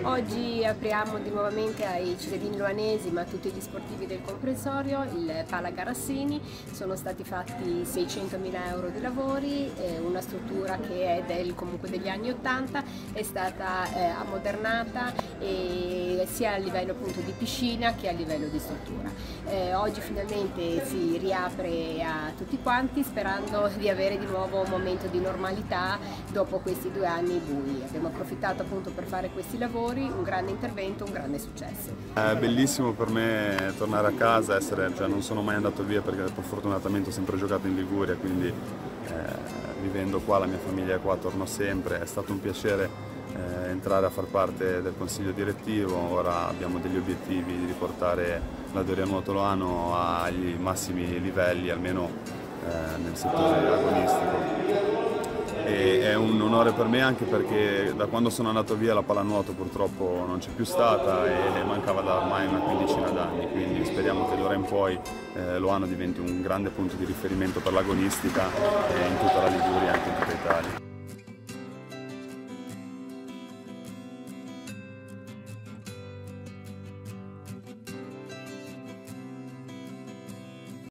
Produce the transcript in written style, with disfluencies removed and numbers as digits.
Oggi apriamo nuovamente ai cittadini luanesi, ma a tutti gli sportivi del comprensorio, il Pala Garassini. Sono stati fatti 600.000 euro di lavori, una struttura che è comunque degli anni 80, è stata ammodernata sia a livello appunto di piscina che a livello di struttura. Oggi finalmente si riapre a tutti quanti, sperando di avere di nuovo un momento di normalità dopo questi 2 anni bui. Abbiamo approfittato appunto per fare questi lavori, un grande intervento, un grande successo. È bellissimo per me tornare a casa, non sono mai andato via perché fortunatamente ho sempre giocato in Liguria, quindi vivendo qua, la mia famiglia è qua, torno sempre. È stato un piacere entrare a far parte del consiglio direttivo. Ora abbiamo degli obiettivi di riportare la Doria Nuoto Loano agli massimi livelli, almeno nel settore agonistico. E è un onore per me anche perché da quando sono andato via la pallanuoto purtroppo non c'è più stata e mancava da ormai una quindicina d'anni, quindi speriamo che d'ora in poi Loano diventi un grande punto di riferimento per l'agonistica in tutta la Liguria e anche in tutta Italia.